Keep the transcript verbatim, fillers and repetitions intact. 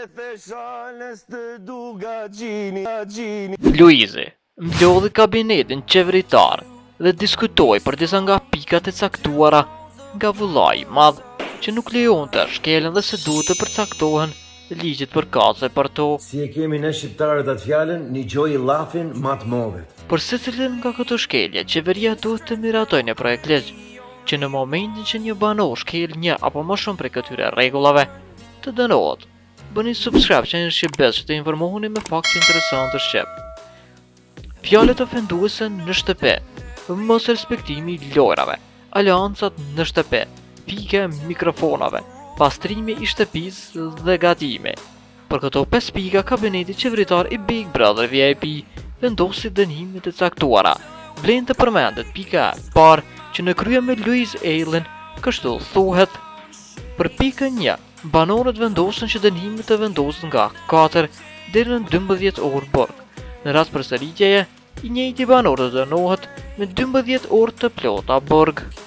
Luizi mblodhi kabinetin qeveritar dhe diskutoi për disa nga pikat e caktuara nga vullai i madh që nuk lejonte shkelën dhe se duhet të përcaktohen ligjit për kace për to. Si e kemi ne shqiptarët atë fjalën, një gjoj llafin mat movet. Për secilin nga këto shkelje, qeveria duhet të miratojë një projekt ligj që në momentin që një banor shkel një apo më shumë prej këtyre rregullave, të dënohet. Bëni subscribe që në Shqipbes që të informohuni me fakte interesante shqip. Fjalët ofenduese në shtëpi, mos respektimi i lojrave, aleancat në shtëpi, pike mikrofonave, pastrimi i shtëpisë dhe gatimi. Për këto pesë pika, kabineti qeveritar i Big Brother V I P vendosi dënimet e caktuara. Vlen të përmendet pika e parë që në krye me Louise Eileen, kështu thuhet. Për pikën një, banorët vendosën që dënimet të vendosen nga katër deri në dymbëdhjetë orë burg. Në rast përsëritjeje, i njëjti banor të dënohet me dymbëdhjetë orë të plota burg.